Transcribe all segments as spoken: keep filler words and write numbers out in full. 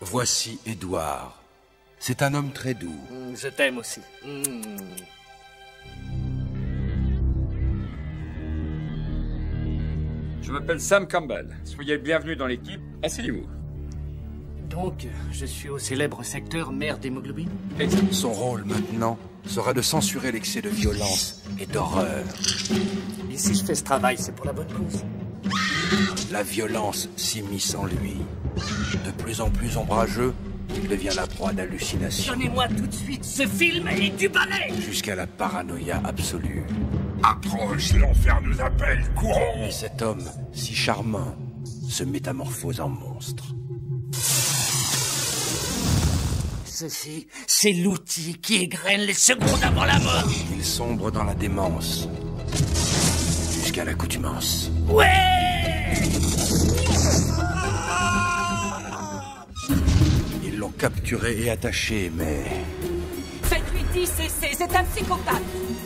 Voici Édouard. C'est un homme très doux. Mm, je t'aime aussi. Mm. Je m'appelle Sam Campbell. Soyez le bienvenu dans l'équipe. Asseyez-vous. Donc, je suis au célèbre secteur mère d'hémoglobine? Son rôle maintenant sera de censurer l'excès de violence et d'horreur. Et si je fais ce travail, c'est pour la bonne cause? La violence s'immisce en lui. De plus en plus ombrageux, il devient la proie d'hallucinations. Donnez-moi tout de suite ce film et du balai! Jusqu'à la paranoïa absolue. Approche, l'enfer nous appelle, courons! Et cet homme, si charmant, se métamorphose en monstre. Ceci, c'est l'outil qui égrène les secondes avant la mort. Il sombre dans la démence. Jusqu'à l'accoutumance. Ouais! Ils l'ont capturé et attaché, mais... Faites-lui dix C C, c'est un psychopathe.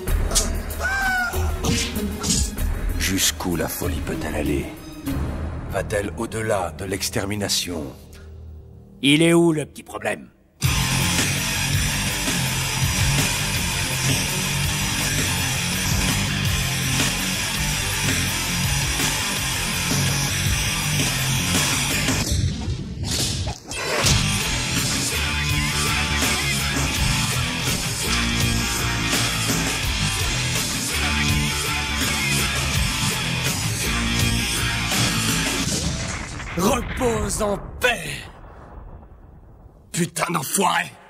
Jusqu'où la folie peut-elle aller? Va-t-elle au-delà de l'extermination? Il est où le petit problème? Repose en paix, putain d'enfoiré!